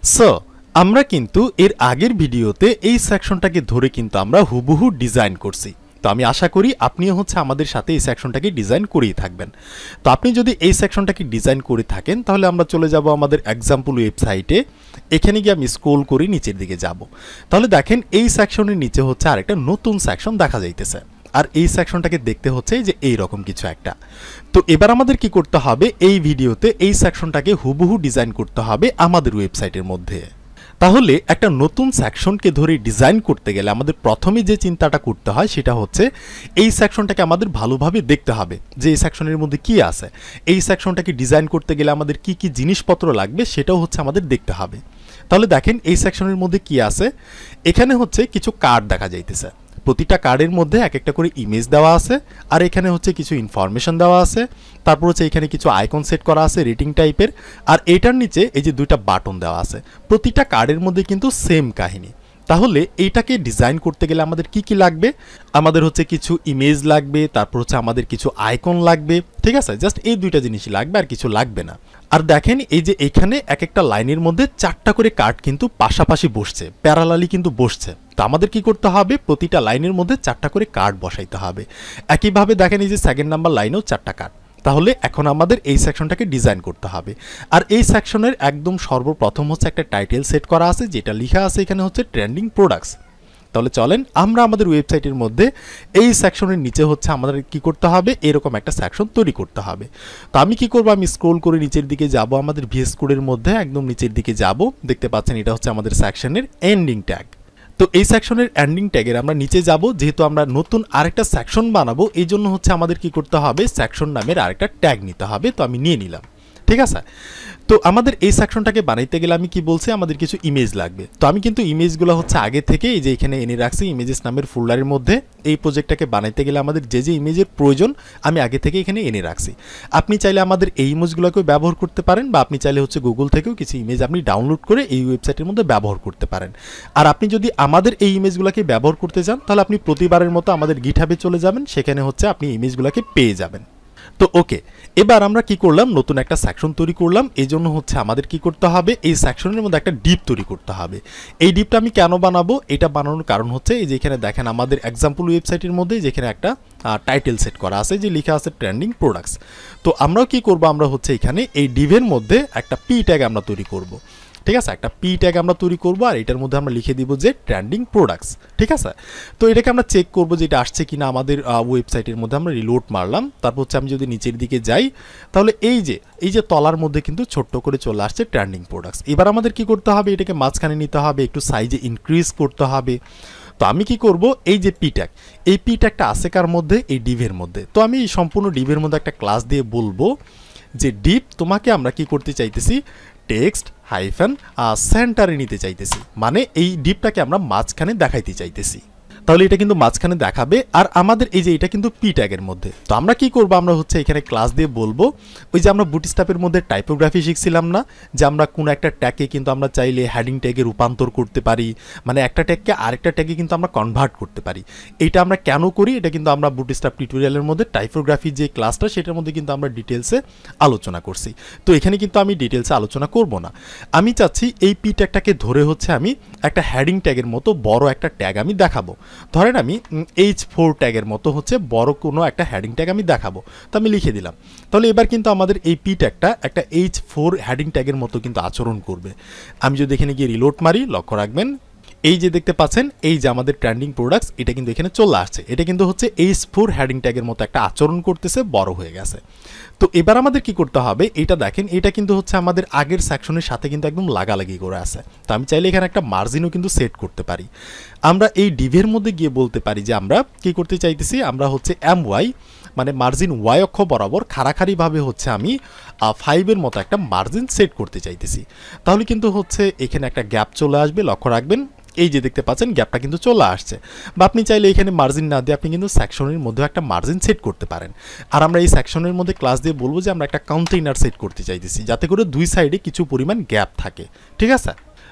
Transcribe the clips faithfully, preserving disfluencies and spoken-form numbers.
So আমরা কিন্তু এর আগের ভিডিওতে এই সেকশনটাকে ধরে কিন্তু আমরা হুবহু ডিজাইন করছি। তো আমি আশা করি আপনিও হচ্ছে আমাদের সাথে এই সেকশনটাকে ডিজাইন করেই থাকবেন। তো আপনি যদি এই সেকশনটাকে ডিজাইন করে থাকেন তাহলে আমরা চলে যাব আমাদের এক্সাম্পল ওয়েবসাইটে। এখানে গিয়ে আমি স্ক্রল করি নিচের দিকে যাব। তাহলে দেখেন এই সেকশনের নিচে হচ্ছে আরেকটা নতুন সেকশন দেখা যাইতেছে। আর এই সেকশনটাকে দেখতে হচ্ছে যে এই রকম কিছু একটা। তো এবার আমাদের কি করতে হবে, এই ভিডিওতে এই সেকশনটাকে হুবহু ডিজাইন করতে হবে আমাদের ওয়েবসাইটের মধ্যে। তাহলে একটা নতুন সেকশনকে ধরে ডিজাইন করতে গেলে আমাদের প্রথমে যে চিন্তাটা করতে হয় সেটা হচ্ছে এই সেকশনটাকে আমাদের ভালোভাবে দেখতে হবে যে এই সেকশনের মধ্যে কি আছে। এই সেকশনটাকে ডিজাইন করতে গেলে আমাদের কি কি জিনিসপত্র লাগবে সেটাও হচ্ছে আমাদের দেখতে হবে। তাহলে দেখেন এই সেকশনের মধ্যে কি আছে। এখানে হচ্ছে কিছু কার্ড দেখা যাইতেছে। প্রতিটা কার্ডের মধ্যে এক একটা করে ইমেজ দেওয়া আছে, আর এখানে হচ্ছে কিছু ইনফরমেশন দেওয়া আছে। তারপর হচ্ছে এখানে কিছু আইকন সেট করা আছে রেটিং টাইপের, আর এটার নিচে এই যে দুইটা বাটন দেওয়া আছে। প্রতিটা কার্ডের মধ্যে কিন্তু সেম কাহিনী। তাহলে এইটাকে ডিজাইন করতে গেলে আমাদের কি কি লাগবে, আমাদের হচ্ছে কিছু ইমেজ লাগবে, তারপর হচ্ছে আমাদের কিছু আইকন লাগবে, ঠিক আছে। জাস্ট এই দুইটা জিনিসই লাগবে, আর কিছু লাগবে না। আর দেখেন এই যে এখানে এক একটা লাইনের মধ্যে চারটা করে কার্ড কিন্তু পাশাপাশি বসছে, প্যারালালি কিন্তু বসছে। তো আমাদের কি করতে হবে, প্রতিটা লাইনের মধ্যে চারটা করে কার্ড বসাইতে হবে। একইভাবে দেখেন এই যে সেকেন্ড নাম্বার লাইনেও চারটা কার্ড। তাহলে এখন আমাদের এই সেকশনটাকে ডিজাইন করতে হবে। আর এই সেকশনের একদম সর্বপ্রথম হচ্ছে একটা টাইটেল সেট করা আছে, যেটা লেখা আছে এখানে হচ্ছে ট্রেন্ডিং প্রোডাক্টস। তাহলে চলেন আমরা আমাদের ওয়েবসাইটের মধ্যে এই সেকশনের নিচে হচ্ছে আমাদের কি করতে হবে, এরকম একটা সেকশন তৈরি করতে হবে। তো আমি কি করব, আমি স্ক্রল করে নিচের দিকে যাব, আমাদের ভিএস কোডের মধ্যে একদম নিচের দিকে যাব। দেখতে পাচ্ছেন এটা হচ্ছে আমাদের সেকশনের এন্ডিং ট্যাগ। তো এই সেকশনের এন্ডিং ট্যাগের আমরা নিচে যাব, যেহেতু আমরা নতুন আরেকটা সেকশন বানাবো এই জন্য হচ্ছে আমাদের কি করতে হবে, সেকশন নামের আরেকটা ট্যাগ নিতে হবে। তো আমি নিয়ে নিলাম, ঠিক আছে। তো আমাদের এই সেকশনটাকে বানাইতে গেলে আমি কি বলছি, আমাদের কিছু ইমেজ লাগবে। তো আমি কিন্তু ইমেজগুলো হচ্ছে আগে থেকে এই যে এখানে এনে রাখছি ইমেজেস নামের ফোল্ডারের মধ্যে। এই প্রজেক্টটাকে বানাইতে গেলে আমাদের যে যে ইমেজের প্রয়োজন আমি আগে থেকে এখানে এনে রাখছি। আপনি চাইলে আমাদের এই ইমেজগুলোকেও ব্যবহার করতে পারেন, বা আপনি চাইলে হচ্ছে গুগল থেকেও কিছু ইমেজ আপনি ডাউনলোড করে এই ওয়েবসাইটের মধ্যে ব্যবহার করতে পারেন। আর আপনি যদি আমাদের এই ইমেজগুলোকে ব্যবহার করতে চান তাহলে আপনি প্রতিবারের মতো আমাদের গিটহাবে চলে যাবেন, সেখানে হচ্ছে আপনি ইমেজগুলোকে পেয়ে যাবেন। তো ওকে, এবার আমরা কি করলাম, নতুন একটা সেকশন তৈরি করলাম। এই জন্য হচ্ছে আমাদের কি করতে হবে, এই সেকশনের মধ্যে একটা ডিপ তৈরি করতে হবে। এই ডিপটা আমি কেন বানাবো, এটা বানানোর কারণ হচ্ছে এই যে এখানে দেখেন আমাদের এক্সাম্পল ওয়েবসাইটের মধ্যে যেখানে একটা টাইটেল সেট করা আছে, যে লেখা আছে ট্রেন্ডিং প্রোডাক্টস। তো আমরাও কি করব, আমরা হচ্ছে এখানে এই ডিভের মধ্যে একটা পি ট্যাগ আমরা তৈরি করব, ঠিক আছে। একটা পি ট্যাগ আমরা তৈরি করব, আর এটার মধ্যে আমরা লিখে দিব যে ট্রেন্ডিং প্রোডাক্টস, ঠিক আছে। তো এটাকে আমরা চেক করব যে এটা আসছে কিনা আমাদের ওয়েবসাইটের মধ্যে। আমরা রিলোড মারলাম, তারপর হচ্ছে আমি যদি নিচের দিকে যাই তাহলে এই যে এই যে তলার মধ্যে কিন্তু ছোট্ট করে চলে আসছে ট্রেন্ডিং প্রোডাক্টস। এবার আমাদের কি করতে হবে, এটাকে মাঝখানে নিতে হবে, একটু সাইজে ইনক্রিজ করতে হবে। তো আমি কি করব, এই যে পি ট্যাগ, এই পি ট্যাগটা আছে কার মধ্যে, এই ডিভের মধ্যে। তো আমি সম্পূর্ণ ডিভের মধ্যে একটা ক্লাস দিয়ে বলবো যে ডিভ তোমাকে আমরা কি করতে চাইতেছি, টেক্সট হাইফেন সেন্টারে নিতে চাইতেছি, মানে এই ডিপটাকে আমরা মাঝখানে দেখাইতে চাইতেছি। তাহলে এটা কিন্তু মাঝখানে দেখাবে, আর আমাদের এই যে এটা কিন্তু পি ট্যাগের মধ্যে। তো আমরা কি করব, আমরা হচ্ছে এখানে ক্লাস দিয়ে বলবো ওই যে আমরা বুটস্ট্র্যাপের মধ্যে টাইপোগ্রাফি শিখছিলাম না, যে আমরা কোনো একটা ট্যাগকে কিন্তু আমরা চাইলে হেডিং ট্যাগে রূপান্তর করতে পারি, মানে একটা ট্যাগকে আরেকটা ট্যাগে কিন্তু আমরা কনভার্ট করতে পারি। এটা আমরা কেন করি, এটা কিন্তু আমরা বুটস্ট্র্যাপ টিউটোরিয়ালের মধ্যে টাইপোগ্রাফি যে ক্লাসটা সেটার মধ্যে কিন্তু আমরা ডিটেলসে আলোচনা করছি। তো এখানে কিন্তু আমি ডিটেলসে আলোচনা করব না। আমি চাচ্ছি এই পি ট্যাগটাকে ধরে হচ্ছে আমি একটা হেডিং ট্যাগের মতো বড় একটা ট্যাগ আমি দেখাবো। ধরেন আমি এইচ ফোর ট্যাগের মতো হচ্ছে বড় কোনো একটা হেডিং ট্যাগ আমি দেখাবো। তো আমি লিখে দিলাম। তাহলে এবার কিন্তু আমাদের এই পি ট্যাগটা একটা এইচ ফোর হেডিং ট্যাগের মতো কিন্তু আচরণ করবে। আমি যদি এখানে গিয়ে রিলোড মারি, লক্ষ্য রাখবেন এই যে দেখতে পাচ্ছেন এই যে আমাদের ট্রেন্ডিং প্রোডাক্টস, এটা কিন্তু এখানে চলে আসছে। এটা কিন্তু হচ্ছে এইচ ফোর হেডিং ট্যাগের মতো একটা আচরণ করতেছে, বড় হয়ে গেছে। তো এবার আমাদের কি করতে হবে, এটা দেখেন এটা কিন্তু হচ্ছে আমাদের আগের সেকশনের সাথে কিন্তু একদম লাগালাগি করে আছে। তো আমি চাইলে এখানে একটা মার্জিনও কিন্তু সেট করতে পারি। আমরা এই ডিভের মধ্যে গিয়ে বলতে পারি যে আমরা কি করতে চাইতেছি, আমরা হচ্ছে এম ওয়াই মানে মার্জিন ওয়াই অক্ষ বরাবর খাড়াখাড়িভাবে হচ্ছে আমি ফাইভের মতো একটা মার্জিন সেট করতে চাইতেছি। তাহলে কিন্তু হচ্ছে এখানে একটা গ্যাপ চলে আসবে, লক্ষ্য রাখবেন এই যে দেখতে পাচ্ছেন গ্যাপটা কিন্তু চলে আসছে। বা আপনি চাইলে এখানে মার্জিন না দিয়ে আপনি কিন্তু সেকশনের মধ্যে একটা মার্জিন সেট করতে পারেন। আর আমরা এই সেকশনের মধ্যে ক্লাস দিয়ে বলবো যে আমরা একটা কন্টেইনার সেট করতে চাইতেছি, যাতে করে দুই সাইডে কিছু পরিমাণ গ্যাপ থাকে, ঠিক আছে।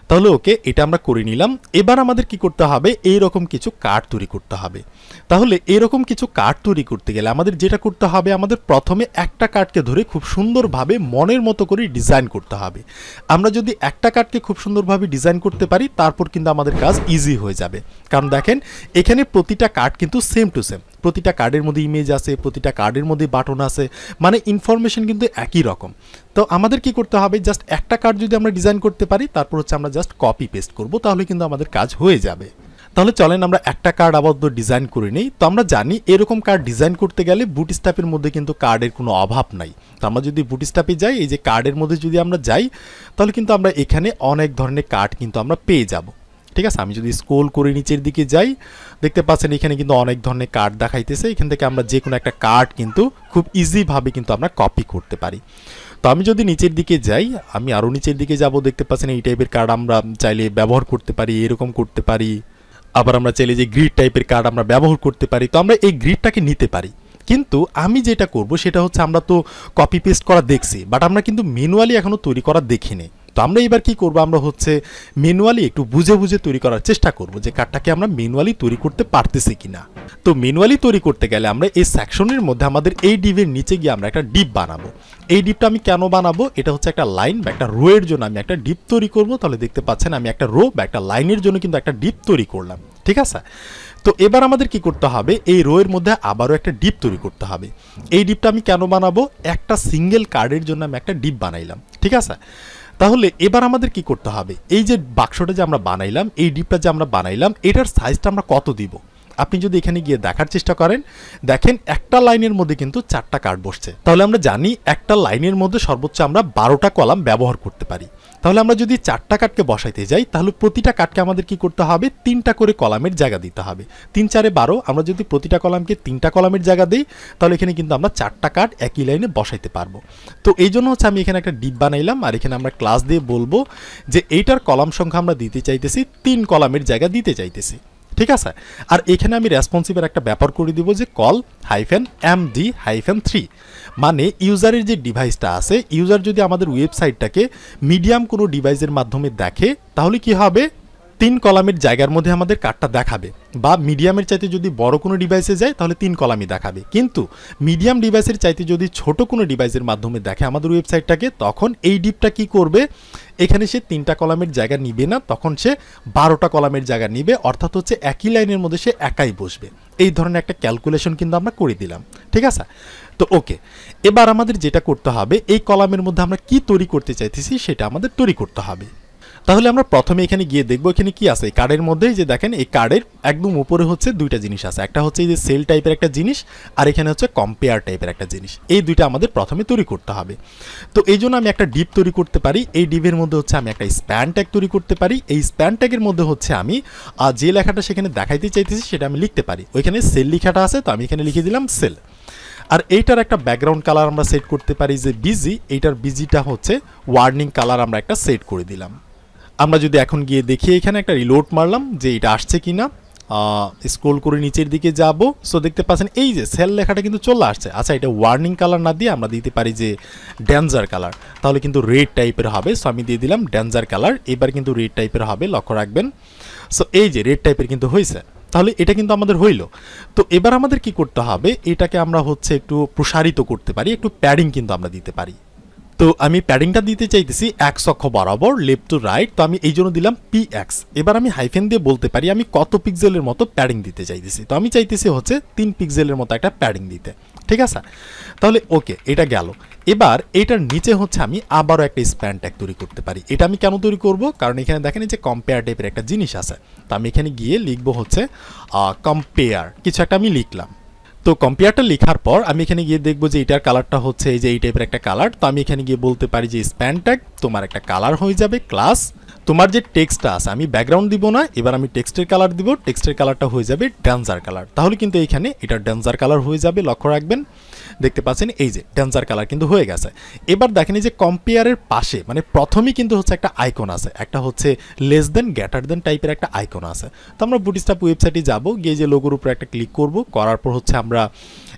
তাহলে ওকে, এটা আমরা করে নিলাম। এবার আমাদের কি করতে হবে, এইরকম কিছু কার্ড তৈরি করতে হবে। তাহলে এরকম কিছু কার্ড তৈরি করতে গেলে আমাদের যেটা করতে হবে, আমাদের প্রথমে একটা কার্ডকে ধরে খুব সুন্দরভাবে মনের মতো করে ডিজাইন করতে হবে। আমরা যদি একটা কার্ডকে খুব সুন্দরভাবে ডিজাইন করতে পারি, তারপর কিন্তু আমাদের কাজ ইজি হয়ে যাবে। কারণ দেখেন এখানে প্রতিটা কার্ড কিন্তু সেম টু সেম, প্রতিটা কার্ডের মধ্যে ইমেজ আছে, প্রতিটা কার্ডের মধ্যে বাটন আছে, মানে ইনফরমেশন কিন্তু একই রকম। তো আমাদের কি করতে হবে, জাস্ট একটা কার্ড যদি আমরা ডিজাইন করতে পারি, তারপর হচ্ছে আমরা জাস্ট কপি পেস্ট করব, তাহলে কিন্তু আমাদের কাজ হয়ে যাবে। তাহলে চলেন আমরা একটা কার্ড আবদ্ধ ডিজাইন করে নিই। তো আমরা জানি এরকম কার্ড ডিজাইন করতে গেলে বুটস্ট্র্যাপের মধ্যে কিন্তু কার্ডের কোনো অভাব নাই। তো আমরা যদি বুটস্ট্র্যাপে যাই, এই যে কার্ডের মধ্যে যদি আমরা যাই, তাহলে কিন্তু আমরা এখানে অনেক ধরনের কার্ড কিন্তু আমরা পেয়ে যাব। ঠিক আছে, আমি যদি স্ক্রল করে নিচের দিকে যাই, দেখতে পাচ্ছেন এখানে কিন্তু অনেক ধরনের কার্ড দেখাইতেছে। এখান থেকে আমরা যে কোনো একটা কার্ড কিন্তু খুব ইজিভাবে কিন্তু আমরা কপি করতে পারি। তো আমি যদি নিচের দিকে যাই, আমি আরও নিচের দিকে যাব, দেখতে পাচ্ছেন এই টাইপের কার্ড আমরা চাইলে ব্যবহার করতে পারি, এরকম করতে পারি। আবার আমরা চাইলে যে গ্রিড টাইপের কার্ড আমরা ব্যবহার করতে পারি। তো আমরা এই গ্রিডটাকে নিতে পারি, কিন্তু আমি যেটা করব সেটা হচ্ছে, আমরা তো কপি পেস্ট করা দেখছি, বাট আমরা কিন্তু ম্যানুয়ালি এখনও তৈরি করা দেখিনি। তো আমরা এবার কি করব, আমরা হচ্ছে ম্যানুয়ালি একটু বুঝে বুঝে তৈরি করার চেষ্টা করব যে কার্ডটাকে আমরা ম্যানুয়ালি তৈরি করতে পারতেছি কিনা। তো ম্যানুয়ালি তৈরি করতে গেলে আমরা এই সেকশনের মধ্যে আমাদের এই ডিপের নিচে গিয়ে আমরা একটা ডিপ বানাবো। এই ডিপটা আমি কেন বানাবো, এটা হচ্ছে একটা লাইন বা একটা রো এর জন্য আমি একটা ডিপ তৈরি করব। তাহলে দেখতে পাচ্ছেন আমি একটা রো বা একটা লাইনের জন্য কিন্তু একটা ডিপ তৈরি করলাম। ঠিক আছে, তো এবার আমাদের কি করতে হবে, এই রো এর মধ্যে আবারও একটা ডিপ তৈরি করতে হবে। এই ডিপটা আমি কেন বানাবো, একটা সিঙ্গেল কার্ডের জন্য আমি একটা ডিপ বানাইলাম। ঠিক আছে, তাহলে এবার আমাদের কি করতে হবে, এই যে বাক্সটা যে আমরা বানাইলাম, এই ডিপটা যে আমরা বানাইলাম, এটার সাইজটা আমরা কত দিব। আপনি যদি এখানে গিয়ে দেখার চেষ্টা করেন, দেখেন একটা লাইনের মধ্যে কিন্তু চারটা কার্ড বসছে। তাহলে আমরা জানি একটা লাইনের মধ্যে সর্বোচ্চ আমরা বারোটা কলাম ব্যবহার করতে পারি। তাহলে আমরা যদি চারটা কার্ডকে বসাইতে যাই, তাহলে প্রতিটা কার্ডকে আমাদের কি করতে হবে, তিনটা করে কলামের জায়গা দিতে হবে। তিন চারে বারো, আমরা যদি প্রতিটা কলামকে তিনটা কলামের জায়গা দিই, তাহলে এখানে কিন্তু আমরা চারটা কার্ড একই লাইনে বসাইতে পারবো। তো এই জন্য হচ্ছে আমি এখানে একটা ডিপ বানাইলাম, আর এখানে আমরা ক্লাস দিয়ে বলবো যে এইটার কলাম সংখ্যা আমরা দিতে চাইতেছি, তিন কলামের জায়গা দিতে চাইতেছি। ঠিক আছে, আর এখানে আমি রেসপন্সিভের একটা ব্যাপার করে দিব যে call hyphen M D hyphen three, মানে ইউজারের যে ডিভাইসটা আছে, ইউজার যদি আমাদের ওয়েবসাইটটাকে মিডিয়াম কোনো ডিভাইসের মাধ্যমে দেখে, তাহলে কি হবে, তিন কলামের জায়গার মধ্যে আমাদের কার্ডটা দেখাবে। বা মিডিয়ামের চাইতে যদি বড় কোনো ডিভাইসে যায়, তাহলে তিন কলামই দেখাবে। কিন্তু মিডিয়াম ডিভাইসের চাইতে যদি ছোট কোনো ডিভাইসের মাধ্যমে দেখে আমাদের ওয়েবসাইটটাকে, তখন এই ডিপটা কি করবে, এখানে সে তিনটা কলামের জায়গা নিবে না, তখন সে বারোটা কলামের জায়গা নিবে, অর্থাৎ হচ্ছে একই লাইনের মধ্যে সে একাই বসবে। এই ধরনের একটা ক্যালকুলেশন কিন্তু আমরা করে দিলাম। ঠিক আছে, তো ওকে, এবার আমাদের যেটা করতে হবে, এই কলামের মধ্যে আমরা কি তৈরি করতে চাইতেছি সেটা আমাদের তৈরি করতে হবে। তাহলে আমরা প্রথমে এখানে গিয়ে দেখবো এখানে কি আছে। এই কার্ডের মধ্যে যে দেখেন, এই কার্ডের একদম উপরে হচ্ছে দুইটা জিনিস আছে, একটা হচ্ছে এই যে সেল টাইপের একটা জিনিস, আর এখানে হচ্ছে কম্পেয়ার টাইপের একটা জিনিস। এই দুইটা আমাদের প্রথমে তৈরি করতে হবে। তো এই জন্য আমি একটা ডিপ তৈরি করতে পারি। এই ডিপের মধ্যে হচ্ছে আমি একটা স্প্যান ট্যাগ তৈরি করতে পারি। এই স্প্যান ট্যাগের মধ্যে হচ্ছে আমি যে লেখাটা সেখানে দেখাইতে চাইতেছি সেটা আমি লিখতে পারি। ওইখানে সেল লেখাটা আছে, তো আমি এখানে লিখে দিলাম সেল। আর এইটার একটা ব্যাকগ্রাউন্ড কালার আমরা সেট করতে পারি যে বিজি, এইটার বিজিটা হচ্ছে ওয়ার্নিং কালার আমরা একটা সেট করে দিলাম। আমরা যদি এখন গিয়ে দেখি, এখানে একটা রিলোড মারলাম যে এটা আসছে কিনা, স্ক্রল করে নিচের দিকে যাব। সো দেখতে পাচ্ছেন এই যে সেল লেখাটা কিন্তু চলে আসছে। আচ্ছা, এটা ওয়ার্নিং কালার না দিয়ে আমরা দিতে পারি যে ডেঞ্জার কালার, তাহলে কিন্তু রেড টাইপের হবে। সো আমি দিয়ে দিলাম ডেঞ্জার কালার, এবার কিন্তু রেড টাইপের হবে, লক্ষ্য রাখবেন। সো এই যে রেড টাইপের কিন্তু হয়েছে, তাহলে এটা কিন্তু আমাদের হইল। তো এবার আমাদের কি করতে হবে, এটাকে আমরা হচ্ছে একটু প্রসারিত করতে পারি, একটু প্যাডিং কিন্তু আমরা দিতে পারি। তো আমি প্যাডিংটা দিতে চাইতেছি এক্স অক্ষ বরাবর, লেফট টু রাইট। তো আমি এই জন্য দিলাম পি এক্স। এবার আমি হাইফেন দিয়ে বলতে পারি আমি কত পিক্সেলের মতো প্যাডিং দিতে চাইতেছি। তো আমি চাইতেছি হচ্ছে তিন পিক্সেলের মতো একটা প্যাডিং দিতে। ঠিক আছে, তাহলে ওকে, এটা গেল। এবার এটার নিচে হচ্ছে আমি আবারও একটা স্প্যান ট্যাগ তৈরি করতে পারি। এটা আমি কেন তৈরি করব, কারণ এখানে দেখেন যে কম্পেয়ার টাইপের একটা জিনিস আছে। তো আমি এখানে গিয়ে লিখবো হচ্ছে কম্পেয়ার, কিছু একটা আমি লিখলাম। তো কম্পেয়ারটা লেখার পর আমি এখানে গিয়ে দেখবো যে এটার কালারটা হচ্ছে এই যে এই টাইপের একটা কালার। তো আমি এখানে গিয়ে বলতে পারি যে স্প্যান ট্যাগ তোমার একটা কালার হয়ে যাবে ক্লাস, তোমার যে টেক্সটটা আছে আমি ব্যাকগ্রাউন্ড দিব না, এবার আমি টেক্সটের কালার দিব, টেক্সটের কালারটা হয়ে যাবে ডেঞ্জার কালার। তাহলে কিন্তু এইখানে এটা ডেঞ্জার কালার হয়ে যাবে, লক্ষ্য রাখবেন। দেখতে পাচ্ছেন এই যে ডেঞ্জার কালার কিন্তু হয়ে গেছে। এবার দেখেন এই যে কম্পেয়ারের পাশে মানে প্রথমেই কিন্তু হচ্ছে একটা আইকন আছে, একটা হচ্ছে লেস দেন গ্রেটার দেন টাইপের একটা আইকন আছে। তো আমরা বুটস্ট্র্যাপ ওয়েবসাইটে যাব, গিয়ে যে লোগোর উপরে একটা ক্লিক করব, করার পর হচ্ছে আমরা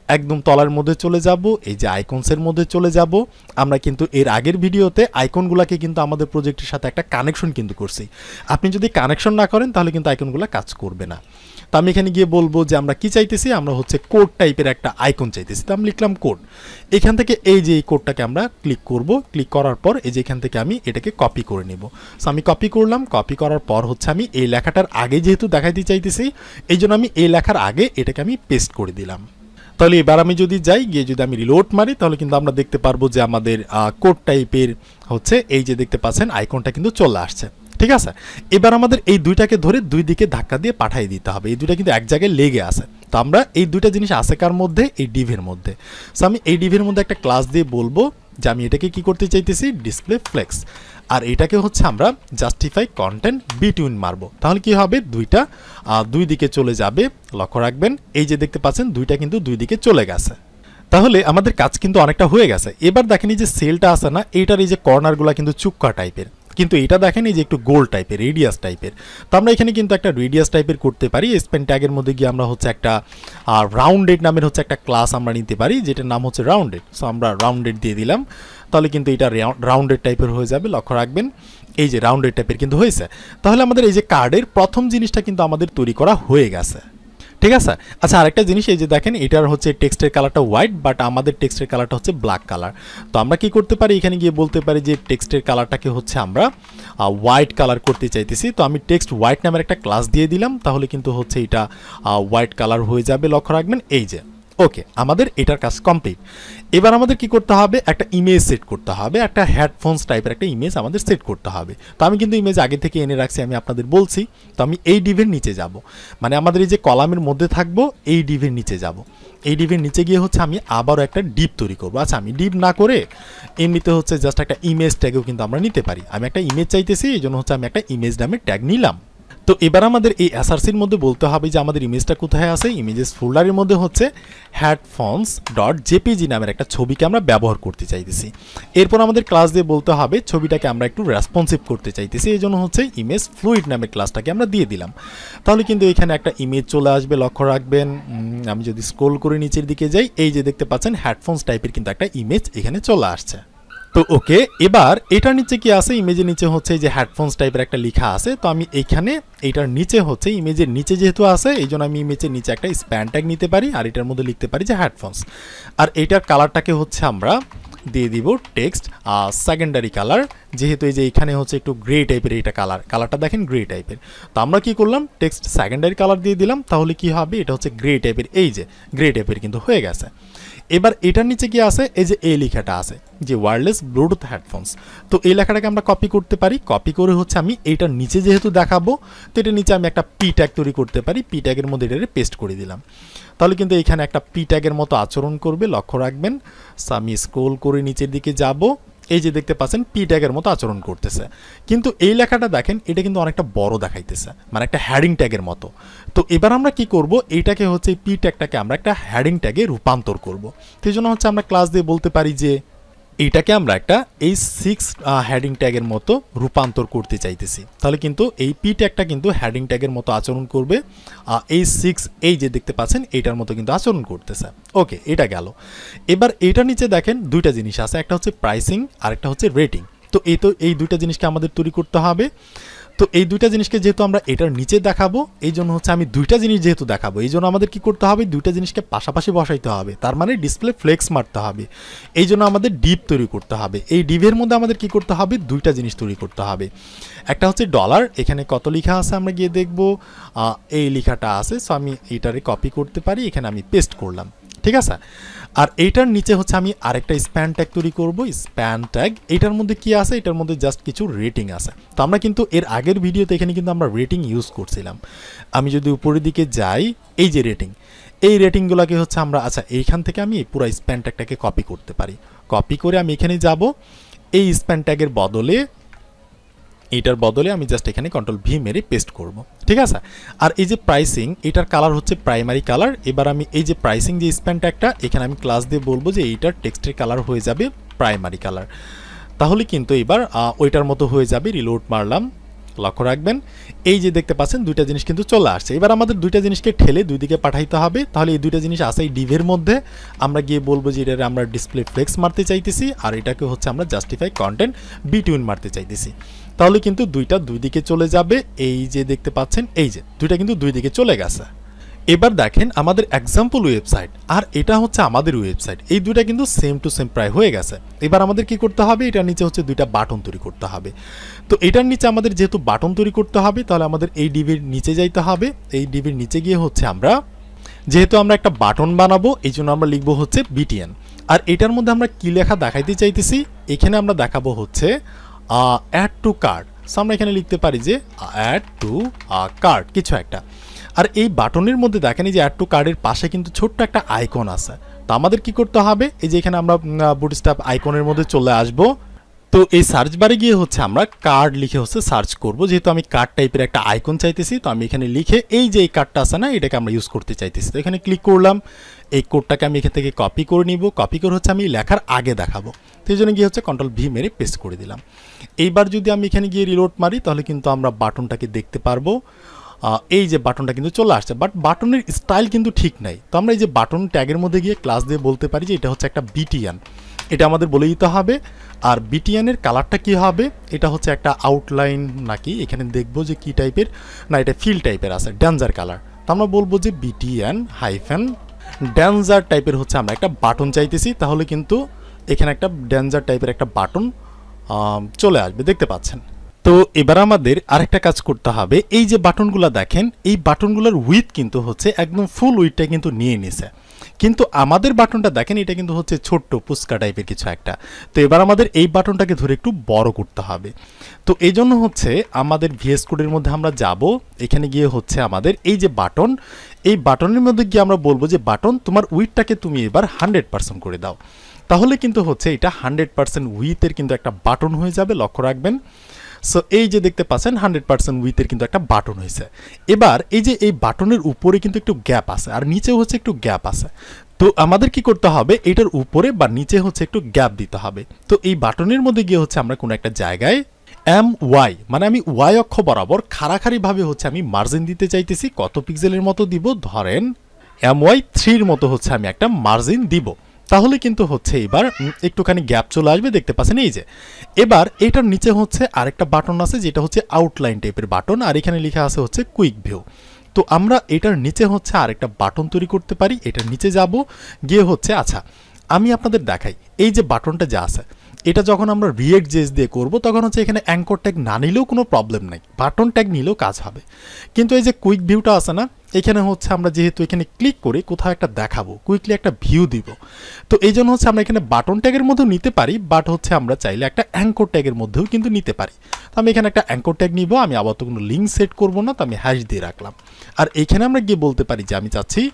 একদম তলার মধ্যে চলে যাব, এই যে আইকনসের মধ্যে চলে যাব। আমরা কিন্তু এর আগের ভিডিওতে আইকনগুলোকে কিন্তু আমাদের প্রজেক্টের সাথে একটা কানেকশন কিন্তু করছি। আপনি যদি কানেকশন না করেন তাহলে কিন্তু আইকনগুলো কাজ করবে না। তো আমি এখানে গিয়ে বলবো যে আমরা কি চাইতেছি, আমরা হচ্ছে কোড টাইপের একটা আইকন চাইতেছি। তো আমি লিখলাম কোড। এখান থেকে এই যে এই কোডটাকে আমরা ক্লিক করব, ক্লিক করার পর এই যে এখান থেকে আমি এটাকে কপি করে নেব। সো আমি কপি করলাম, কপি করার পর হচ্ছে আমি এই লেখাটার আগে যেহেতু দেখাইতে চাইতেছি, এই জন্য আমি এই লেখার আগে এটাকে আমি পেস্ট করে দিলাম। তাহলে এবার আমি যদি যাই, গিয়ে যদি আমি রিলোড মারি, তাহলে কিন্তু আমরা দেখতে পারবো যে আমাদের কোড টাইপের হচ্ছে এই যে দেখতে পাচ্ছেন আইকনটা কিন্তু চলে আসছে। ঠিক আছে, এবার আমাদের এই দুইটাকে ধরে দুই দিকে ধাক্কা দিয়ে পাঠিয়ে দিতে হবে। এই দুইটা কিন্তু এক জায়গায় লেগে আছে। তো আমরা এই দুইটা জিনিস আছে কার মধ্যে, এই ডিভের মধ্যে। সো আমি এই ডিভের মধ্যে একটা ক্লাস দিয়ে বলবো যে আমি এটাকে কি করতে চাইতেছি, ডিসপ্লে ফ্লেক্স। আর এটাকে হচ্ছে আমরা জাস্টিফাই কন্টেন্ট বিটুইন মারবো। তাহলে কি হবে, দুইটা দুই দিকে চলে যাবে। লক্ষ্য রাখবেন এই যে দেখতে পাচ্ছেন দুইটা কিন্তু দুই দিকে চলে গেছে। তাহলে আমাদের কাজ কিন্তু অনেকটা হয়ে গেছে। এবার দেখেন এই যে সেলটা আছে না, এইটার এই যে কর্নারগুলো কিন্তু চুক্কা টাইপের, কিন্তু এটা দেখেন এই যে একটু গোল টাইপের, রেডিয়াস টাইপের। তো আমরা এখানে কিন্তু একটা রেডিয়াস টাইপের করতে পারি। স্পেন ট্যাগের মধ্যে গিয়ে আমরা হচ্ছে একটা রাউন্ডেড নামের হচ্ছে একটা ক্লাস আমরা নিতে পারি, যেটার নাম হচ্ছে রাউন্ডেড। সো আমরা রাউন্ডেড দিয়ে দিলাম, তাহলে কিন্তু এটা রাউন্ডেড টাইপের হয়ে যাবে। লক্ষ্য রাখবেন এই যে রাউন্ডেড টাইপের কিন্তু হয়েছে। তাহলে আমাদের এই যে কার্ডের প্রথম জিনিসটা কিন্তু আমাদের তৈরি করা হয়ে গেছে। ঠিক আছে, আচ্ছা আরেকটা জিনিস এই যে দেখেন এটার হচ্ছে টেক্সটের কালারটা হোয়াইট, বাট আমাদের টেক্সটের কালারটা হচ্ছে ব্ল্যাক কালার। তো আমরা কি করতে পারি, এখানে গিয়ে বলতে পারি যে টেক্সটের কালারটাকে হচ্ছে আমরা হোয়াইট কালার করতে চাইতেছি। তো আমি টেক্সট হোয়াইট নামের একটা ক্লাস দিয়ে দিলাম, তাহলে কিন্তু হচ্ছে এটা হোয়াইট কালার হয়ে যাবে। লক্ষ্য রাখবেন এই যে ওকে, আমাদের এটার কাজ কমপ্লিট। এবার আমাদের কি করতে হবে, একটা ইমেজ সেট করতে হবে, একটা হেডফোনস টাইপের একটা ইমেজ আমাদের সেট করতে হবে। তো আমি কিন্তু ইমেজ আগে থেকে এনে রাখছি, আমি আপনাদের বলছি। তো আমি এই ডিভের নিচে যাব, মানে আমাদের এই যে কলামের মধ্যে থাকবো এই ডিভের নিচে যাব। এই ডিভের নিচে গিয়ে হচ্ছে আমি আবারও একটা ডিপ তৈরি করবো। আচ্ছা আমি ডিপ না করে এমনিতে হচ্ছে জাস্ট একটা ইমেজ ট্যাগও কিন্তু আমরা নিতে পারি। আমি একটা ইমেজ চাইতেছি, এই জন্য হচ্ছে আমি একটা ইমেজ নামের ট্যাগ নিলাম। তো এবার আমাদের এই এসআরসির মধ্যে বলতে হবে যে আমাদের ইমেজটা কোথায় আছে। ইমেজেস ফোল্ডারের মধ্যে হচ্ছে হেডফোনস ডট জেপিজি নামের একটা ছবিকে আমরা ব্যবহার করতে চাইতেছি। এরপর আমাদের ক্লাস দিয়ে বলতে হবে ছবিটাকে আমরা একটু রেসপন্সিভ করতে চাইতেছি, এই জন্য হচ্ছে ইমেজ ফ্লুইড নামের ক্লাসটাকে আমরা দিয়ে দিলাম। তাহলে কিন্তু এখানে একটা ইমেজ চলে আসবে। লক্ষ্য রাখবেন আমি যদি স্ক্রল করে নিচের দিকে যাই, এই যে দেখতে পাচ্ছেন হেডফোনস টাইপের কিন্তু একটা ইমেজ এখানে চলে আসছে। তো ওকে, এবার এটার নিচে কি আছে, ইমেজের নিচে হচ্ছে যে হেডফোনস টাইপের একটা লেখা আছে। তো আমি এইখানে এটার নিচে হচ্ছে ইমেজের নিচে যেহেতু আছে, এই জন্য আমি ইমেজের নিচে একটা স্প্যান ট্যাগ নিতে পারি, আর এটার মধ্যে লিখতে পারি যে হেডফোনস। আর এটার কালারটাকে হচ্ছে আমরা দিয়ে দিব টেক্সট সেকেন্ডারি কালার, যেহেতু এই যে এখানে হচ্ছে একটু গ্রে টাইপের এটা কালার, কালারটা দেখেন গ্রে টাইপের। তো আমরা কি করলাম, টেক্সট সেকেন্ডারি কালার দিয়ে দিলাম। তাহলে কি হবে, এটা হচ্ছে গ্রে টাইপের, এই যে গ্রে টাইপের কিন্তু হয়ে গেছে। এবার এটার নিচে কি আছে, এই যে এই লেখাটা আছে যে ওয়্যারলেস ব্লুটুথ হেডফোনস। তো এই লেখাটাকে আমরা কপি করতে পারি। কপি করে হচ্ছে আমি এইটার নিচে যেহেতু দেখাবো, তো এটার নিচে আমি একটা পি ট্যাগ তৈরি করতে পারি। পি ট্যাগের মধ্যে এটাকে পেস্ট করে দিলাম। তাহলে কিন্তু এখানে একটা পি ট্যাগের মতো আচরণ করবে। লক্ষ্য রাখবেন আমি স্ক্রল করে নিচের দিকে যাব, এই যে দেখতে পাচ্ছেন পি ট্যাগের মতো আচরণ করতেছে। কিন্তু এই লেখাটা দেখেন এটা কিন্তু অনেকটা বড় দেখাইতেছে, মানে একটা হ্যাডিং ট্যাগের মতো। তো এবার আমরা কি করব, এইটাকে হচ্ছে পি ট্যাগটাকে আমরা একটা হ্যাডিং ট্যাগে রূপান্তর করব। সেই জন্য হচ্ছে আমরা ক্লাস দিয়ে বলতে পারি যে এইটাকে আমরা একটা এই সিক্স হ্যাডিং ট্যাগের মতো রূপান্তর করতে চাইতেছি। তাহলে কিন্তু এই পি ট্যাগটা কিন্তু হ্যাডিং ট্যাগের মতো আচরণ করবে। এই সিক্স এই যে দেখতে পাচ্ছেন এইটার মতো কিন্তু আচরণ করতেছে। ওকে, এটা গেল। এবার এইটার নিচে দেখেন দুইটা জিনিস আছে, একটা হচ্ছে প্রাইসিং আর একটা হচ্ছে রেটিং। তো এই তো এই দুইটা জিনিসকে আমাদের তৈরি করতে হবে। তো এই দুইটা জিনিসকে যেহেতু আমরা এটার নিচে দেখাবো, এই জন্য হচ্ছে আমি দুইটা জিনিস যেহেতু দেখাবো, এই জন্য আমাদের কি করতে হবে, দুইটা জিনিসকে পাশাপাশি বসাইতে হবে। তার মানে ডিসপ্লে ফ্লেক্স মারতে হবে। এই জন্য আমাদের ডিপ তৈরি করতে হবে। এই ডিভের মধ্যে আমাদের কি করতে হবে, দুইটা জিনিস তৈরি করতে হবে। একটা হচ্ছে ডলার, এখানে কত লেখা আছে আমরা গিয়ে দেখব, এই লেখাটা আছে। সো আমি এইটারে কপি করতে পারি, এখানে আমি পেস্ট করলাম। ঠিক আছে, আর এইটার নিচে হচ্ছে আমি আরেকটা স্প্যান ট্যাগ তৈরি করব। স্প্যান ট্যাগ এটার মধ্যে কি আছে, এটার মধ্যে জাস্ট কিছু রেটিং আছে। তো আমরা কিন্তু এর আগের ভিডিওতে এখানে কিন্তু আমরা রেটিং ইউজ করছিলাম। আমি যদি উপরের দিকে যাই, এই যে রেটিং, এই রেটিংগুলোকে হচ্ছে আমরা আচ্ছা এইখান থেকে আমি পুরো স্প্যান ট্যাগটাকে কপি করতে পারি। কপি করে আমি এখানে যাব, এই স্প্যান ট্যাগের বদলে এটার বদলে আমি জাস্ট এখানে কন্ট্রোল ভি মেরে পেস্ট করব। ঠিক আছে, আর এই যে প্রাইসিং এটার কালার হচ্ছে প্রাইমারি কালার। এবার আমি এই যে প্রাইসিং যে স্প্যান ট্যাগটা, এখানে আমি ক্লাস দিয়ে বলবো যে এইটার টেক্সটের কালার হয়ে যাবে প্রাইমারি কালার। তাহলে কিন্তু এবার ওইটার মতো হয়ে যাবে। রিলোড মারলাম, লক্ষ্য রাখবেন এই যে দেখতে পাচ্ছেন দুইটা জিনিস কিন্তু চলে আসছে। এবার আমাদের দুইটা জিনিসকে ঠেলে দুই দিকে পাঠাইতে হবে। তাহলে এই দুইটা জিনিস আছে এই ডিভের মধ্যে, আমরা গিয়ে বলবো যে এটা আমরা ডিসপ্লে ফ্লেক্স মারতে চাইতেছি আর এটাকে হচ্ছে আমরা জাস্টিফাই কন্টেন্ট বিটুইন মারতে চাইতেছি। তাহলে কিন্তু দুইটা দুই দিকে চলে যাবে। এই যে দেখতে পাচ্ছেন এই যে দুইটা কিন্তু দুই দিকে চলে গেছে। এবার দেখেন আমাদের এক্সাম্পল ওয়েবসাইট আর এটা হচ্ছে আমাদের ওয়েবসাইট, এই দুইটা কিন্তু সেম টু সেম প্রায় হয়ে গেছে। এবার আমাদের কি করতে হবে, এটার নিচে হচ্ছে দুইটা বাটন তৈরি করতে হবে। তো এটার নিচে আমাদের যেহেতু বাটন তৈরি করতে হবে তাহলে আমাদের এই ডিভির নিচে যাইতে হবে। এই ডিভির নিচে গিয়ে হচ্ছে আমরা যেহেতু আমরা একটা বাটন বানাবো এই জন্য আমরা লিখবো হচ্ছে বিটিএন। আর এটার মধ্যে আমরা কি লেখা দেখাইতে চাইতেছি, এখানে আমরা দেখাবো হচ্ছে অ্যাড টু কার্ট। সো আমরা এখানে লিখতে পারি যে অ্যাড টু কার্ট কিছু একটা। আর এই বাটনের মধ্যে দেখেন এই যে অ্যাড টু কার্ডের পাশে কিন্তু ছোট্ট একটা আইকন আছে। তো আমাদের কি করতে হবে, এই যে এখানে আমরা বুটস্ট্র্যাপ আইকনের মধ্যে চলে আসব। তো এই সার্চ বারে গিয়ে হচ্ছে আমরা কার্ড লিখে হচ্ছে সার্চ করব। যেহেতু আমি কার্ড টাইপের একটা আইকন চাইতেছি তো আমি এখানে লিখে এই যে এই কার্ডটা আছে না এটাকে আমরা ইউজ করতে চাইতেছি। তো এখানে ক্লিক করলাম, এই কোডটাকে আমি এখান থেকে কপি করে নিব। কপি করে হচ্ছে আমি লেখার আগে দেখাবো, তো এই জন্য গিয়ে হচ্ছে কন্ট্রোল ভি মেরে পেস্ট করে দিলাম। এইবার যদি আমি এখানে গিয়ে রিলোড মারি তাহলে কিন্তু আমরা বাটনটাকে দেখতে পারবো। এই যে বাটনটা কিন্তু চলে আসছে, বাট বাটনের স্টাইল কিন্তু ঠিক নাই। তো আমরা এই যে বাটন ট্যাগের মধ্যে গিয়ে ক্লাস দিয়ে বলতে পারি যে এটা হচ্ছে একটা বিটিএন, এটা আমাদের বলে দিতে হবে। আর বিটিএনের কালারটা কি হবে, এটা হচ্ছে একটা আউটলাইন নাকি এখানে দেখবো যে কি টাইপের, না এটা ফিল টাইপের আছে ড্যাঞ্জার কালার। তো আমরা বলবো যে বিটিএন হাইফেন ড্যাঞ্জার টাইপের হচ্ছে আমরা একটা বাটন চাইতেছি। তাহলে কিন্তু এখানে একটা ড্যাঞ্জার টাইপের একটা বাটন চলে আসবে, দেখতে পাচ্ছেন। তো এবার আমাদের আরেকটা কাজ করতে হবে, এই যে বাটনগুলো দেখেন এই বাটনগুলোর উইথ কিন্তু হচ্ছে একদম ফুল উইথটা কিন্তু নিয়ে নিছে, কিন্তু আমাদের বাটনটা দেখেন এটা কিন্তু হচ্ছে ছোট্ট পুস্কা টাইপের কিছু একটা। তো এবার আমাদের এই বাটনটাকে ধরে একটু বড় করতে হবে। তো এই জন্য হচ্ছে আমাদের ভিএস কোডের মধ্যে আমরা যাব, এখানে গিয়ে হচ্ছে আমাদের এই যে বাটন, এই বাটনের মধ্যে গিয়ে আমরা বলবো যে বাটন তোমার উইথটাকে তুমি এবার হান্ড্রেড পার্সেন্ট করে দাও। তাহলে কিন্তু হচ্ছে এটা হান্ড্রেড পার্সেন্ট উইথের কিন্তু একটা বাটন হয়ে যাবে, লক্ষ্য রাখবেন। সো এই যে দেখতে পাচ্ছেন হান্ড্রেড পার্সেন্ট উইথের কিন্তু একটা বাটন হয়েছে। এবার এই যে এই বাটনের উপরে কিন্তু একটু গ্যাপ আছে আর নিচেও হচ্ছে একটু গ্যাপ আছে। তো আমাদের কি করতে হবে, এটার উপরে বা নিচে হচ্ছে একটু গ্যাপ দিতে হবে। তো এই বাটনের মধ্যে গিয়ে হচ্ছে আমরা কোনো একটা জায়গায় এম ওয়াই মানে আমি ওয়াই অক্ষ বরাবর খাড়াখাড়িভাবে হচ্ছে আমি মার্জিন দিতে চাইতেছি। কত পিক্সেলের মতো দিব, ধরেন এম ওয়াই থ্রির মতো হচ্ছে আমি একটা মার্জিন দিব। তাহলে কিন্তু হচ্ছে এবার একটুখানি গ্যাপ চলে আসবে, দেখতে পাচ্ছেন এই যে। এবার এটার নিচে হচ্ছে আরেকটা বাটন আছে যেটা হচ্ছে আউটলাইন টাইপের বাটন, আর এখানে লেখা আছে হচ্ছে কুইক ভিউ। তো আমরা এটার নিচে হচ্ছে আরেকটা বাটন তৈরি করতে পারি। এটার নিচে যাব গিয়ে হচ্ছে আচ্ছা আমি আপনাদের দেখাই, এই যে বাটনটা যা আছে এটা যখন আমরা রিয়েক্ট জেস দিয়ে করব তখন হচ্ছে এখানে অ্যাঙ্কর ট্যাগ না নিলেও কোনো প্রবলেম নাই, বাটন ট্যাগ নিলেও কাজ হবে। কিন্তু এই যে কুইক ভিউটা আছে না, এখানে হচ্ছে আমরা যেহেতু এখানে ক্লিক করে কোথাও একটা দেখাবো, কুইকলি একটা ভিউ দিব। তো এই জন্য হচ্ছে আমরা এখানে বাটন ট্যাগের মধ্যেও নিতে পারি, বাট হচ্ছে আমরা চাইলে একটা অ্যাঙ্কর ট্যাগের মধ্যেও কিন্তু নিতে পারি। তো আমি এখানে একটা অ্যাঙ্কর ট্যাগ নিব, আমি আবার তো কোনো লিঙ্ক সেট করবো না, তো আমি হ্যাশ দিয়ে রাখলাম। আর এখানে আমরা গিয়ে বলতে পারি যে আমি চাচ্ছি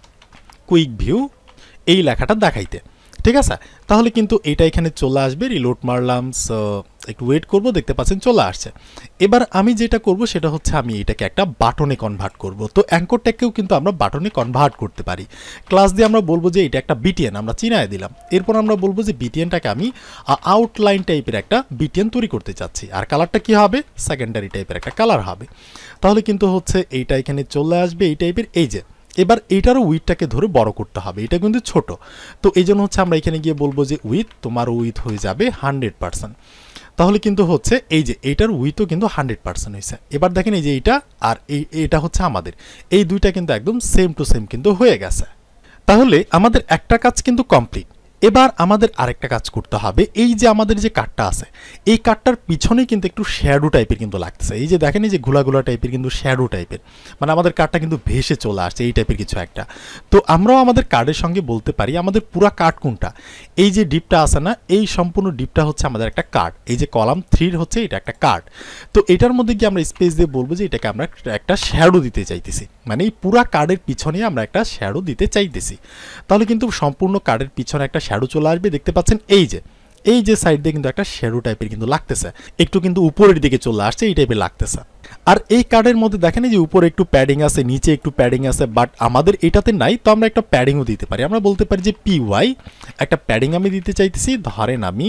কুইক ভিউ এই লেখাটা দেখাইতে, ঠিক আছে। তাহলে কিন্তু এটা এখানে চলে আসবে, রিলোড মারলাম, সো একটু ওয়েট করব, দেখতে পাচ্ছেন চলে আসছে। এবার আমি যেটা করব সেটা হচ্ছে আমি এটাকে একটা বাটনে কনভার্ট করব। তো অ্যাঙ্কর ট্যাগকেও কিন্তু আমরা বাটনে কনভার্ট করতে পারি। ক্লাস দিয়ে আমরা বলবো যে এটা একটা বিটিএন আমরা চিনায় দিলাম। এরপর আমরা বলবো যে বিটিএনটাকে আমি আউটলাইন টাইপের একটা বিটিএন তৈরি করতে চাচ্ছি, আর কালারটা কি হবে, সেকেন্ডারি টাইপের একটা কালার হবে। তাহলে কিন্তু হচ্ছে এইটা এখানে চলে আসবে এই টাইপের। এই যে এবার এইটারও উইথটাকে ধরে বড় করতে হবে, এটা কিন্তু ছোট। তো এই জন্য হচ্ছে আমরা এখানে গিয়ে বলবো যে উইথ তোমার উইথ হয়ে যাবে হান্ড্রেড পার্সেন্ট। তাহলে কিন্তু হচ্ছে এই যে এইটার উইথও কিন্তু হান্ড্রেড পার্সেন্ট হয়েছে। এবার দেখেন এই যে এইটা আর এই এটা হচ্ছে আমাদের এই দুইটা কিন্তু একদম সেম টু সেম কিন্তু হয়ে গেছে। তাহলে আমাদের একটা কাজ কিন্তু কমপ্লিট। এবার আমাদের আরেকটা কাজ করতে হবে, এই যে আমাদের যে কার্ডটা আছে এই কার্ডটার পিছনে কিন্তু একটু শ্যাডো টাইপের কিন্তু লাগতেছে। এই যে দেখেন এই যে ঘোলা ঘোলা টাইপের কিন্তু শ্যাডো টাইপের, মানে আমাদের কার্ডটা কিন্তু ভেসে চলে আসছে এই টাইপের কিছু একটা। তো আমরাও আমাদের কার্ডের সঙ্গে বলতে পারি আমাদের পুরা কার্ড কোনটা, এই যে ডিপটা আছে না এই সম্পূর্ণ ডিপটা হচ্ছে আমাদের একটা কার্ড। এই যে কলাম থ্রির হচ্ছে এটা একটা কার্ড। তো এটার মধ্যে গিয়ে আমরা স্পেস দিয়ে বলবো যে এটাকে আমরা একটা শ্যাডো দিতে চাইতেছি, মানে এই পুরা কার্ডের পিছনে আমরা একটা শ্যাডো দিতে চাইতেছি। তাহলে কিন্তু সম্পূর্ণ কার্ডের পিছনে একটা শ্যাডো চলে আসবে, দেখতে পাচ্ছেন এই যে এই যে সাইড দিয়ে কিন্তু একটা শ্যাডো টাইপের কিন্তু লাগতেছে, একটু কিন্তু উপরের দিকে চলে আসছে এই টাইপের লাগতেছে। আর এই কার্ডের মধ্যে দেখেন যে উপরে একটু প্যাডিং আছে, নিচে একটু প্যাডিং আছে, বাট আমাদের এটাতে নাই। তো আমরা একটা প্যাডিংও দিতে পারি, আমরা বলতে পারি যে পি ওয়াই একটা প্যাডিং আমি দিতে চাইতেছি, ধরেন আমি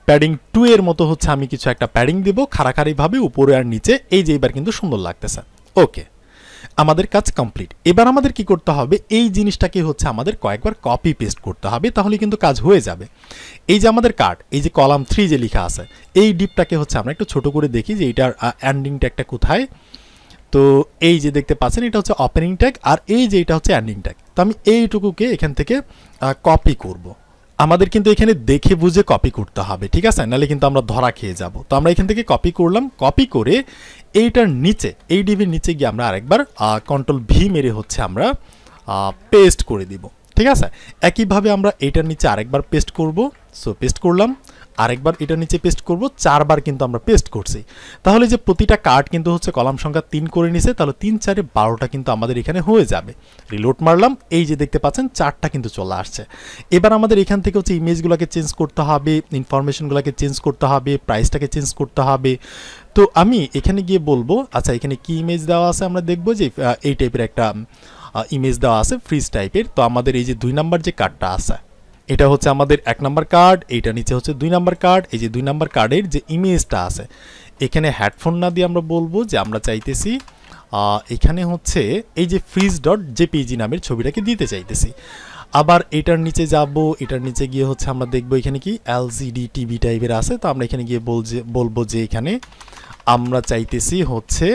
প্যাডিং টু এর মতো হচ্ছে আমি কিছু একটা প্যাডিং দেবো খাড়াখাড়িভাবে উপরে আর নিচে, এই যে এবার কিন্তু সুন্দর লাগতেছে। ওকে, আমাদের কাজ কমপ্লিট। এবার আমাদের কি করতে হবে, এই জিনিসটাকে হচ্ছে আমাদের কয়েকবার কপি পেস্ট করতে হবে, তাহলে কিন্তু কাজ হয়ে যাবে। এই যে আমাদের কার্ড, এই যে কলাম থ্রি যে লেখা আছে, এই ডিপটাকে হচ্ছে আমরা একটু ছোট করে দেখি যে এটার এন্ডিং ট্যাগটা কোথায়। তো এই যে দেখতে পাচ্ছেন এটা হচ্ছে ওপেনিং ট্যাগ, আর এই যে এটা হচ্ছে এন্ডিং ট্যাগ। তো আমি এইটুকুকে এখান থেকে কপি করব। আমাদের কিন্তু এখানে দেখে বুঝে কপি করতে হবে, ঠিক আছে, নাহলে কিন্তু আমরা ধরা খেয়ে যাব। তো আমরা এখান থেকে কপি করলাম, কপি করে এইটার নিচে, এই ডিভির নিচে গিয়ে আমরা আরেকবার কন্ট্রোল ভি মেরে হচ্ছে আমরা পেস্ট করে দিব, ঠিক আছে। একইভাবে আমরা এটার নিচে আরেকবার পেস্ট করব। সো পেস্ট করলাম, আরেকবার এটার নিচে পেস্ট করব, চারবার কিন্তু আমরা পেস্ট করছি। তাহলে যে প্রতিটা কার্ড কিন্তু হচ্ছে কলাম সংখ্যা তিন করে নিছে, তাহলে তিন চারে বারোটা কিন্তু আমাদের এখানে হয়ে যাবে। রিলোড মারলাম, এই যে দেখতে পাচ্ছেন চারটা কিন্তু চলে আসছে। এবার আমাদের এখান থেকে হচ্ছে ইমেজগুলোকে চেঞ্জ করতে হবে, ইনফরমেশনগুলোকে চেঞ্জ করতে হবে, প্রাইসটাকে চেঞ্জ করতে হবে। তো আমি এখানে গিয়ে বলবো, আচ্ছা এখানে কি ইমেজ দেওয়া আছে আমরা দেখবো যে এই টাইপের একটা ইমেজ দেওয়া আছে ফ্রিজ টাইপের। তো আমাদের এই যে দুই নাম্বার যে কার্ডটা আছে, এটা হচ্ছে আমাদের এক নাম্বার কার্ড, এইটা নিচে হচ্ছে দুই নাম্বার কার্ড। এই যে দুই নাম্বার কার্ডের যে ইমেজটা আছে, এখানে হেডফোন না দিয়ে আমরা বলবো যে আমরা চাইতেছি এখানে হচ্ছে এই যে ফ্রিজ ডট জেপিজি নামের ছবিটাকে দিতে চাইতেছি। আবার এটার নিচে যাব, এটার নিচে গিয়ে হচ্ছে আমরা দেখবো এখানে কি এলসিডি টিভি টাইপের আছে। তো আমরা এখানে গিয়ে বলবো যে এখানে আমরা চাইতেছি হচ্ছে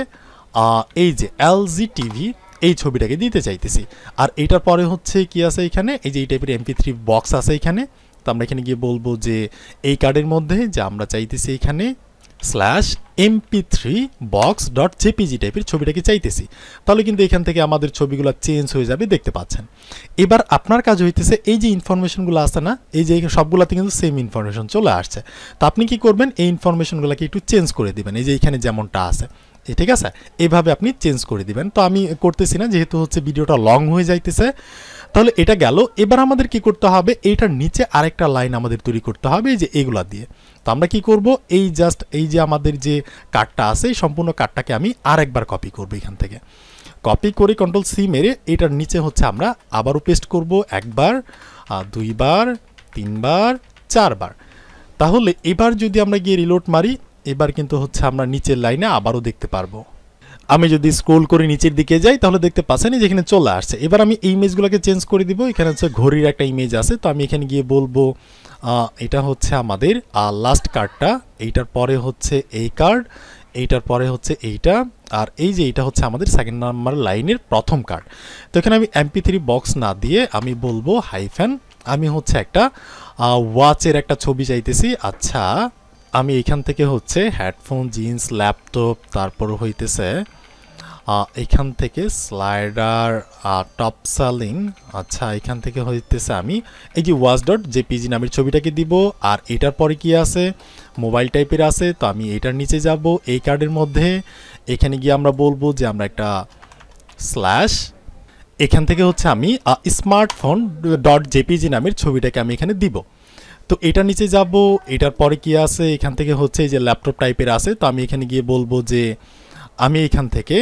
এই যে এলজি টিভি এই ছবিটাকে দিতে চাইতেছি। আর এটার পরে হচ্ছে কি আছে এখানে, এই যে এই টাইপের এমপি থ্রি বক্স আছে এখানে। তো আমরা এখানে গিয়ে বলবো যে এই কার্ডের মধ্যে যে আমরা চাইতেছি এখানে slash MP three box dot JPG টাইপের ছবিটাকে চাইতেছি। তাহলে কিন্তু এখান থেকে আমাদের ছবিগুলো চেঞ্জ হয়ে যাবে, দেখতে পাচ্ছেন। এবার আপনার কাজ হইতেছে এই যে ইনফরমেশনগুলো আছে না, এই যে সবগুলোতে কিন্তু সেম ইনফরমেশন চলে আসছে। তো আপনি কি করবেন, এই ইনফরমেশনগুলোকে একটু চেঞ্জ করে দিবেন, এই যে এখানে যেমনটা আছে, ঠিক আছে, এইভাবে আপনি চেঞ্জ করে দিবেন। তো আমি করতেছি না, যেহেতু হচ্ছে ভিডিওটা লং হয়ে যাইতেছে। তাহলে এটা গেল। এবার আমাদের কি করতে হবে, এইটার নিচে আরেকটা লাইন আমাদের তৈরি করতে হবে এই যে এগুলা দিয়ে। তো আমরা কি করব, এই জাস্ট এই যে আমাদের যে কার্ডটা আছে, এই সম্পূর্ণ কার্ডটাকে আমি আরেকবার কপি করব। এখান থেকে কপি করে কন্ট্রোল সি মেরে এটার নিচে হচ্ছে আমরা আবারও পেস্ট করব, একবার, দুইবার, তিনবার, চারবার। তাহলে এবার যদি আমরা গিয়ে রিলোড মারি, এবার কিন্তু হচ্ছে আমরা নিচের লাইনে আবারও দেখতে পারবো। আমি যদি স্ক্রোল করে নিচের দিকে যাই, তাহলে দেখতে পাচ্ছেন যেখানে চলে আসছে। এবার আমি এই ইমেজগুলোকে চেঞ্জ করে দিব। এখানে হচ্ছে ঘড়ির একটা ইমেজ আছে। তো আমি এখানে গিয়ে বলবো এটা হচ্ছে আমাদের লাস্ট কার্ডটা, এইটার পরে হচ্ছে এই কার্ড, এইটার পরে হচ্ছে এইটা, আর এই যে এইটা হচ্ছে আমাদের সেকেন্ড নাম্বার লাইনের প্রথম কার্ড। তো এখানে আমি এমপি থ্রি বক্স না দিয়ে আমি বলবো হাইফেন, আমি হচ্ছে একটা ওয়াচের একটা ছবি চাইতেছি। আচ্ছা, আমি এখান থেকে হচ্ছে হেডফোন, জিন্স, ল্যাপটপ, তারপর হইতেছে এখান থেকে স্লাইডার, টপ সেলিং। আচ্ছা, এখান থেকে হইতেছে আমি এই যে ওয়াচ ডট জেপিজি নামের ছবিটাকে দিব। আর এটার পরে কি আছে, মোবাইল টাইপের আছে। তো আমি এটার নিচে যাব, এই কার্ডের মধ্যে, এখানে গিয়ে আমরা বলবো যে আমরা একটা স্ল্যাশ, এখান থেকে হচ্ছে আমি স্মার্টফোন ডট জেপিজি নামের ছবিটাকে আমি এখানে দিব। তো এটার নিচে যাব, এটার পরে কি আছে, এখান থেকে হচ্ছে এই যে ল্যাপটপ টাইপের আছে। তো আমি এখানে গিয়ে বলবো যে আমি এখান থেকে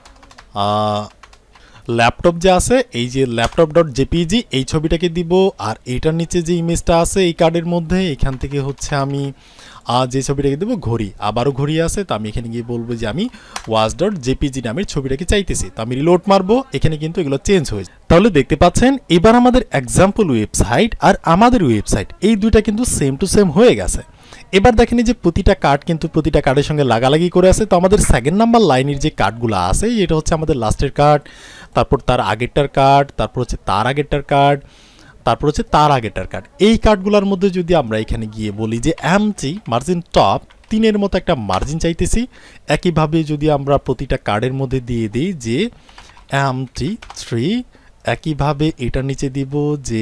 ল্যাপটপ যে আছে, এই যে ল্যাপটপ ডট জেপিজি এই ছবিটাকে দিব। আর এইটার নিচে যে ইমেজটা আছে এই কার্ডের মধ্যে, এখান থেকে হচ্ছে আমি যে ছবিটাকে দেবো ঘড়ি, আবারও ঘড়ি আছে। তো আমি এখানে গিয়ে বলবো যে আমি ওয়াচ ডট জেপিজি নামের ছবিটাকে চাইতেছি। তো আমি রিলোড মারবো, এখানে কিন্তু এগুলো চেঞ্জ হয়ে যায়। তাহলে দেখতে পাচ্ছেন এবার আমাদের এক্সাম্পল ওয়েবসাইট আর আমাদের ওয়েবসাইট এই দুইটা কিন্তু সেম টু সেম হয়ে গেছে। এবার দেখেন যে প্রতিটা কার্ড কিন্তু প্রতিটা কার্ডের সঙ্গে লাগালাগি করে আছে। তো আমাদের সেকেন্ড নাম্বার লাইনের যে কার্ডগুলো আছে, এটা হচ্ছে আমাদের লাস্টের কার্ড, তারপর তার আগেরটার কার্ড, তারপর হচ্ছে তার আগেরটার কার্ড, তারপর হচ্ছে তার আগেরটার কার্ড। এই কার্ডগুলোর মধ্যে যদি আমরা এখানে গিয়ে বলি যে এমটি মার্জিন টপ তিনের মতো একটা মার্জিন চাইতেছি, একইভাবে যদি আমরা প্রতিটা কার্ডের মধ্যে দিয়ে দিই যে এমটি থ্রি, একইভাবে এটার নিচে দিব যে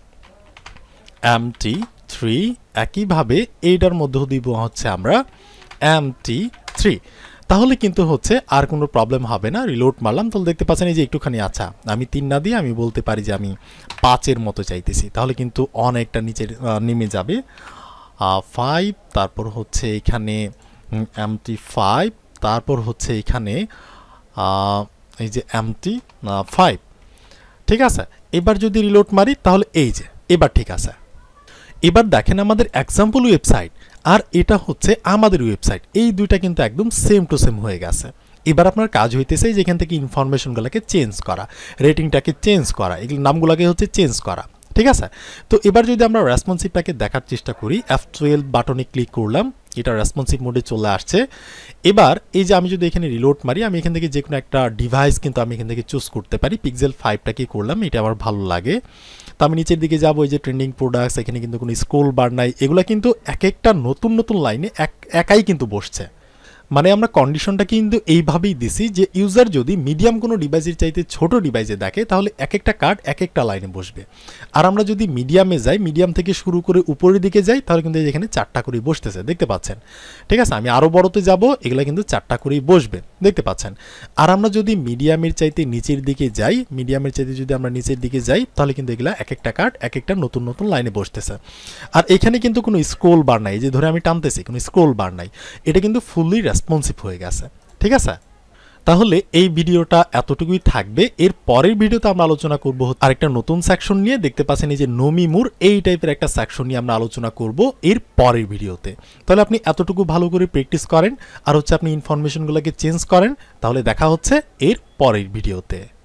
এমটি থ্রি, একইভাবে এইটার মধ্যেও দিব হচ্ছে আমরা এমটি থ্রি। তাহলে কিন্তু হচ্ছে আর কোনো প্রবলেম হবে না। রিলোড মারলাম, তাহলে দেখতে পাচ্ছেন এই যে একটুখানি, আচ্ছা আমি তিন না দিয়ে আমি বলতে পারি যে আমি পাঁচের মতো চাইতেছি। তাহলে কিন্তু অনেকটা নিচে নেমে যাবে। ফাইভ, তারপর হচ্ছে এখানে এমটি ফাইভ, তারপর হচ্ছে এখানে এই যে এমটি ফাইভ। ঠিক আছে, এবার যদি রিলোড মারি তাহলে এই যে এবার ঠিক আছে। এবার দেখেন আমাদের এক্সাম্পল ওয়েবসাইট আর এটা হচ্ছে আমাদের ওয়েবসাইট, এই দুইটা কিন্তু একদম সেম টু সেম হয়ে গেছে। এবার আপনার কাজ হইতেছে যেখান থেকে ইনফরমেশনগুলোকে চেঞ্জ করা, রেটিংটাকে চেঞ্জ করা, এগুলো নামগুলোকে হচ্ছে চেঞ্জ করা, ঠিক আছে। তো এবার যদি আমরা রেসপন্সিভটাকে দেখার চেষ্টা করি, এফ টুয়েলভ বাটনে ক্লিক করলাম, এটা রেসপন্সিভ মোডে চলে আসছে। এবার এই যে আমি যদি এখানে রিলোড মারি, আমি এখান থেকে যে কোনো একটা ডিভাইস কিন্তু আমি এখান থেকে চুজ করতে পারি। পিক্সেল ফাইভটাকে করলাম, এটা আমার ভালো লাগে। তো আমি নিচের দিকে যাবো, এই যে ট্রেন্ডিং প্রোডাক্টস, এখানে কিন্তু কোনো স্ক্রল বার নাই, এগুলো কিন্তু এক একটা নতুন নতুন লাইনে এক একাই কিন্তু বসছে। মানে আমরা কন্ডিশনটা কিন্তু এইভাবেই দিছি যে ইউজার যদি মিডিয়াম কোনো ডিভাইসের চাইতে ছোট ডিভাইসে দেখে তাহলে এক একটা কার্ড এক একটা লাইনে বসবে। আর আমরা যদি মিডিয়ামে যাই, মিডিয়াম থেকে শুরু করে উপরের দিকে যাই, তাহলে কিন্তু এখানে চারটা করেই বসতেছে, দেখতে পাচ্ছেন, ঠিক আছে। আমি আরও বড়তে যাব, এগুলো কিন্তু চারটা করেই বসবে, দেখতে পাচ্ছেন। আর আমরা যদি মিডিয়ামের চাইতে নিচের দিকে যাই, মিডিয়ামের চাইতে যদি আমরা নিচের দিকে যাই, তাহলে কিন্তু এগুলো এক একটা কার্ড এক একটা নতুন নতুন লাইনে বসতেছে। আর এখানে কিন্তু কোনো স্ক্রল বার নাই, যে ধরে আমি টানতেছি কোনো স্ক্রল বার নাই, এটা কিন্তু ফুললি রেসপন্সিভ হয়ে গেছে, ঠিক আছে। তাহলে এই ভিডিওটা এতটুকুই থাকবে। এর পরের ভিডিওতে আমরা আলোচনা করব আরেকটা নতুন সেকশন নিয়ে, দেখতে পাচ্ছেন এই যে নমিমুর, এই টাইপের একটা সেকশন নিয়ে আমরা আলোচনা করব এর পরের ভিডিওতে। তাহলে আপনি এতটুকু ভালো করে প্র্যাকটিস করেন আর হচ্ছে আপনি ইনফরমেশনগুলোকে চেঞ্জ করেন, তাহলে দেখা হচ্ছে এর পরের ভিডিওতে।